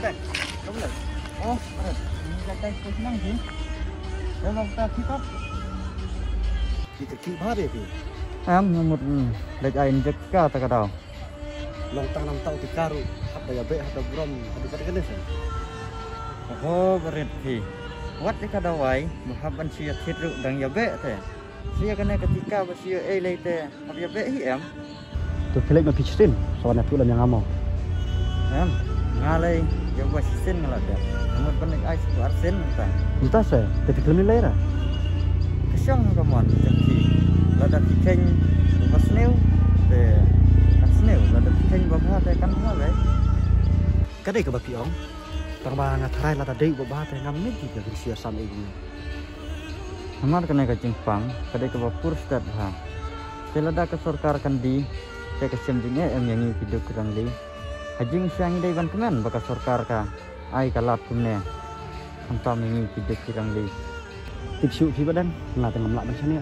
Berat. Kau boleh? Oh, berat. Ini kata aku senang sih. Kalau kita kita kỹ ba để thì em một lệch ảnh chắc cả ta cả đầu lòng tăng năm tàu thì caro ada ya be ada brom ada kata kene sih oh berarti wat di kada wai muhabban sia thitru dang ya be teh sia kena ketika sia lei teh ab ya be hi em tu kelek ma pichtin soalnya tu yang ngamau em ngalai ya wa sin ngalada amut panik ai su arsen ta entah saya tapi kelem ni lah kesyang kamon jengki lada kikeng basneu teh asneu lada kikeng babha teh kan ma be kadai ke baki ong tang ba ngatrai la tadai ba teh ngam ni juga sia sam ini amar kena ka jingpang kadai ke bapur stad ha telada ke sarkar kan di te ke semjinge em yang video kurang li hajing siang dai ban kemen baka sarkar ka ai kalat kumne antam ini video kurang li tiksu khi badan là tengah melak macam ni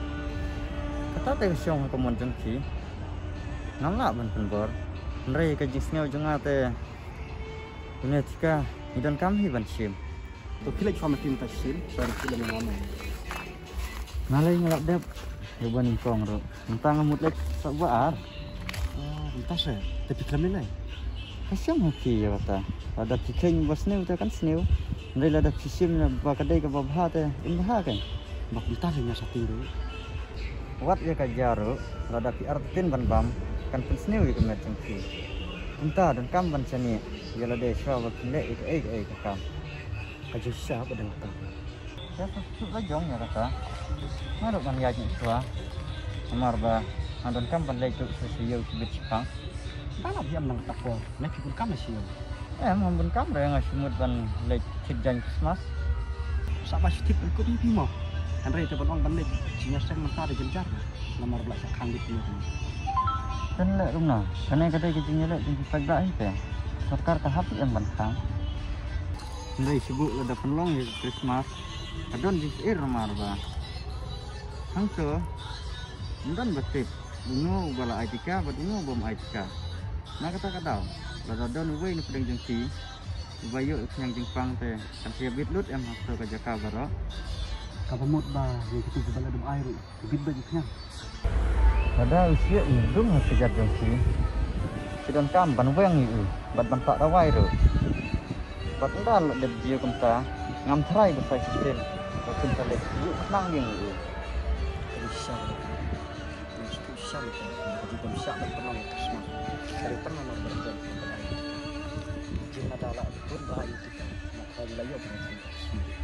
kata teh siang ko mon jengki ngamla ban penbor nrei ka jingsneu jenga teh dunia tika idan kami ban sim tu kelek sama tim tasim saya tidak mengamai ngalai ngalap dep heban kong ro tentang ngamut lek sabar oh entah saya tapi kelem ni kasyam hoki ya kata ada kikeng basneu teh kan sneu nrei lada kisim na bakadai ka babha teh imha kan bak entah nya satu dulu wat ya ka jaro lada pi artin ban bam kan pensneu ya kemet jengki entah dan kam ban sani ya lada swa ba kile ek kam aja siapa dan kata ya tu la jong ya kata maruk ban ya ni swa amar ba andon kam ban lek tu sesiyo kibit cipang mana dia menang takwa nak pun kam sih em ban kam re ngasimut ban lek tidjan Christmas sama sedikit ikut ni mau Andre itu ban ban lek jinya sang mentah di jenjar nomor belas kang di sini kan lek rumna kana kadai kijinya lek jeng pagda teh sarkar tahap yang ban kang ndai sibuk ada penlong ya Christmas adon di ir marba hangto ndan betik bungo bala aitika badungo bom aitika na kata kadau lada don we ni pedang jengki bayu yang jengpang teh kan sia bitlut em hangto ka jaka baro kabamut ba ni kita bala dum air bit ba jiknya ada usia indung sejat jengki sidon kam ban weng ni bat ban tak rawai ro bat ndal de jiu kumta ngam thrai ba sai sistem batun tale yu nang yang ni bisa bisa juga bisa berpeluang Christmas dari pernah berjalan jin ada lah pun bahaya itu maka wilayah Christmas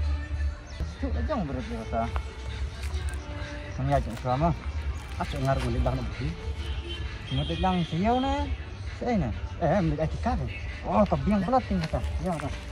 tu lajang berarti kata kami ajak selama asa ngaruh ni dah nabi mau telang siau na saya na mesti etika oh tabiang pelat tinggal kata ya kata